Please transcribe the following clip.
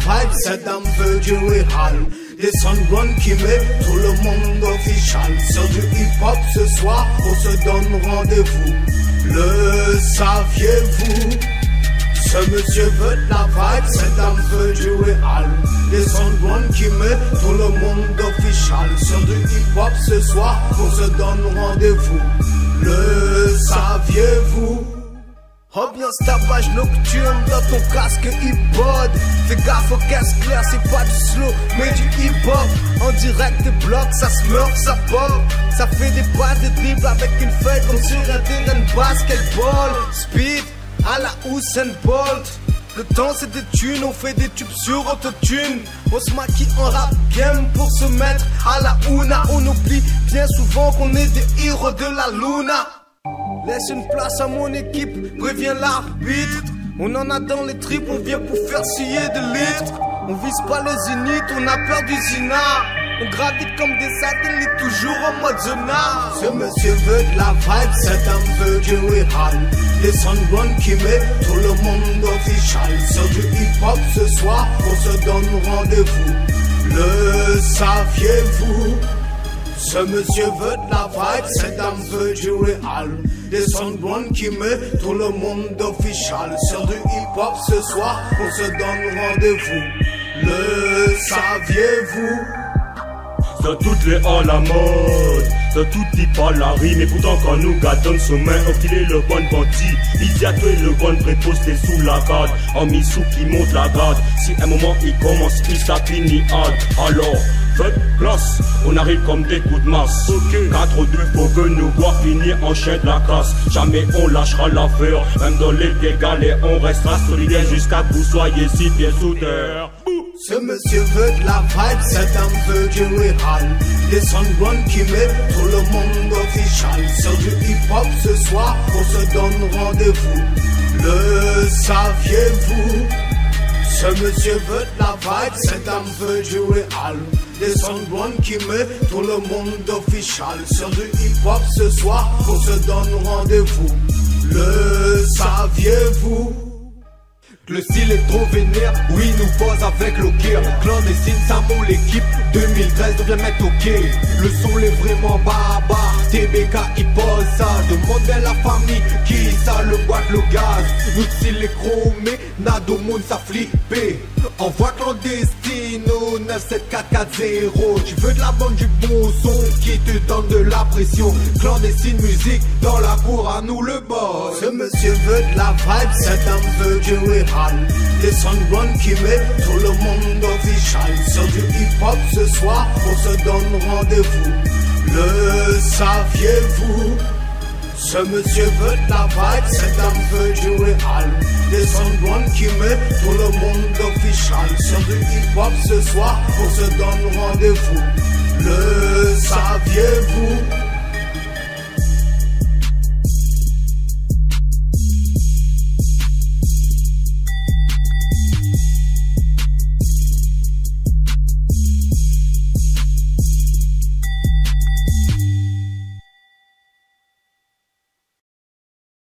vibe, cette dame veut du real. Des run qui met tout le monde official. Sur du hip-hop ce soir, on se donne rendez-vous. Le saviez-vous? Ce monsieur veut de la vibe, cette dame veut du real. Des run qui met tout le monde official. Sur du hip-hop ce soir, on se donne rendez-vous. Le saviez-vous? Ambiance tapage nocturne dans ton casque hip-pod. Fais gaffe aux caisses claires, c'est pas du slow mais du hip-hop. En direct des blocs, ça se meurt, ça pop. Ça fait des passes, des dribbles avec une feuille comme sur un terrain de basketball. Speed à la Usain Bolt. Le temps c'est des thunes, on fait des tubes sur autotune. On se maquille en rap game pour se mettre à la una. On oublie bien souvent qu'on est des héros de la luna. Laisse une place à mon équipe, préviens l'arbitre. On en a dans les tripes, on vient pour faire scier de litres. On vise pas le zénith, on a peur du zina. On gravite comme des satellites, toujours en mode zona. Ce monsieur veut de la vibe, cette dame veut du real. Les run qui met tout le monde official. Sur du hip-hop ce soir, on se donne rendez-vous. Le saviez-vous? Ce monsieur veut de la vibe, cette dame veut du real. Des run qui met tout le monde official. Sur du hip-hop ce soir, on se donne rendez-vous. Le saviez-vous? De toutes les à la mode, de tout type à la rime. Et pourtant quand nous gâtons sommet, on est le bon bandit. Il y a tué le bon préposté sous la garde. En missou qui monte la garde. Si un moment il commence, il s'appelle hard. Alors, faites place, on arrive comme des coups de masse. 4-2, faut que nous voir finir en chien de la casse. Jamais on lâchera l'affaire, même dans les dégâts, et on restera solidaire jusqu'à que vous soyez si bien sous terre. Ce monsieur veut de la vibe, cette dame veut du real. Des run qui met tout le monde official. Sur du hip-hop ce soir, on se donne rendez-vous. Le saviez-vous? Ce monsieur veut de la vibe, cette dame veut du real. Des run qui met tout le monde official. Sur du hip-hop ce soir, on se donne rendez-vous. Le saviez-vous? Le style est trop vénère, oui nous pose avec le gear. Clandestine, ça monte l'équipe, 2013 devient mettre au quai. Le son est vraiment barbare, TBK il pose ça. Demande à la famille qui ça le boîte le gaz. Notre style est chromé, Nado Moon ça flippé. Envoie clandestine au 97440. Tu veux de la bande du bon son qui te donne de la pression. Clandestine musique, dans la cour à nous le boss. Ce monsieur veut de la vibe, cette dame veut du real. Des run qui met tout le monde official. Sur du hip-hop ce soir, on se donne rendez-vous. Le saviez-vous? Ce monsieur veut de la vibe, cette dame veut du real. Des run qui met tout le monde official. Sur du hip-hop ce soir, on se donne rendez-vous. Le saviez-vous?